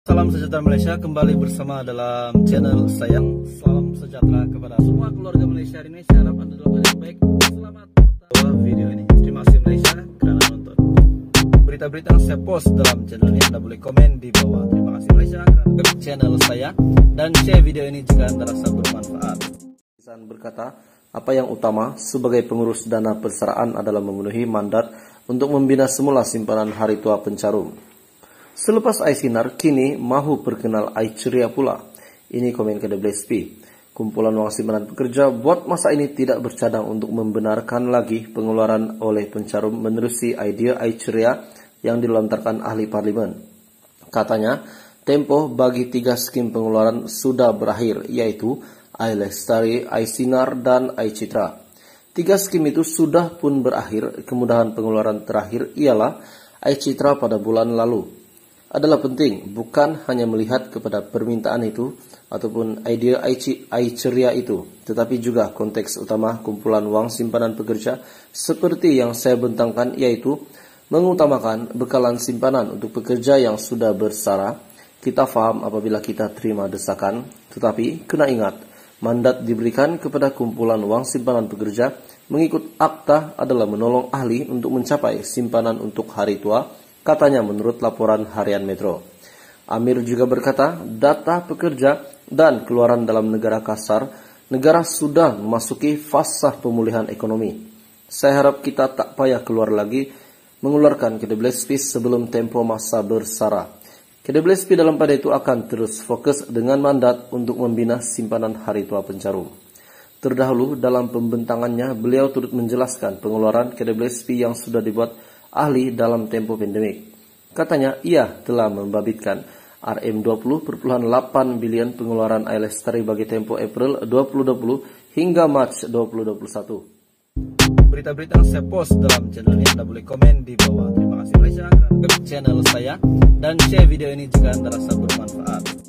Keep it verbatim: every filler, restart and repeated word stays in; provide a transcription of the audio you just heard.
Salam sejahtera Malaysia, kembali bersama dalam channel sayang. Salam sejahtera kepada semua keluarga Malaysia hari ini. Saya harap Anda dalam keadaan baik. Selamat menonton video ini. Terima kasih Malaysia kerana nonton. Berita-berita yang saya post dalam channel ini Anda boleh komen di bawah. Terima kasih Malaysia kerana channel saya, dan share video ini jika Anda rasa bermanfaat. Lisan berkata, apa yang utama sebagai pengurus dana persaraan adalah memenuhi mandat untuk membina semula simpanan hari tua pencarum. Selepas I Sinar, kini mahu perkenal I Ceria pula. Ini komen ke W S P. Kumpulan wang simpanan pekerja buat masa ini tidak bercadang untuk membenarkan lagi pengeluaran oleh pencarum menerusi idea I Ceria yang dilontarkan ahli parlimen. Katanya, tempo bagi tiga skim pengeluaran sudah berakhir, yaitu I Lestari, I Sinar, dan I Citra. Tiga skim itu sudah pun berakhir. Kemudahan pengeluaran terakhir ialah I Citra pada bulan lalu. Adalah penting bukan hanya melihat kepada permintaan itu ataupun idea I Ceria itu, tetapi juga konteks utama kumpulan wang simpanan pekerja seperti yang saya bentangkan, yaitu mengutamakan bekalan simpanan untuk pekerja yang sudah bersara. Kita faham apabila kita terima desakan, tetapi kena ingat mandat diberikan kepada kumpulan wang simpanan pekerja mengikut akta adalah menolong ahli untuk mencapai simpanan untuk hari tua. Katanya menurut laporan harian Metro. Amir juga berkata, data pekerja dan keluaran dalam negara kasar, negara sudah memasuki fase pemulihan ekonomi. Saya harap kita tak payah keluar lagi mengeluarkan K W S P sebelum tempo masa bersara. K W S P dalam pada itu akan terus fokus dengan mandat untuk membina simpanan hari tua pencarum. Terdahulu dalam pembentangannya, beliau turut menjelaskan pengeluaran K W S P yang sudah dibuat ahli dalam tempo pandemik. Katanya ia telah membabitkan R M dua puluh koma delapan bilion pengeluaran I Lestari bagi tempo April dua ribu dua puluh hingga Mac dua ribu dua puluh satu. Berita-berita yang saya post dalam channel ini Anda boleh komen di bawah. Terima kasih Malaysia kerana channel saya, dan share video ini jika Anda rasa bermanfaat.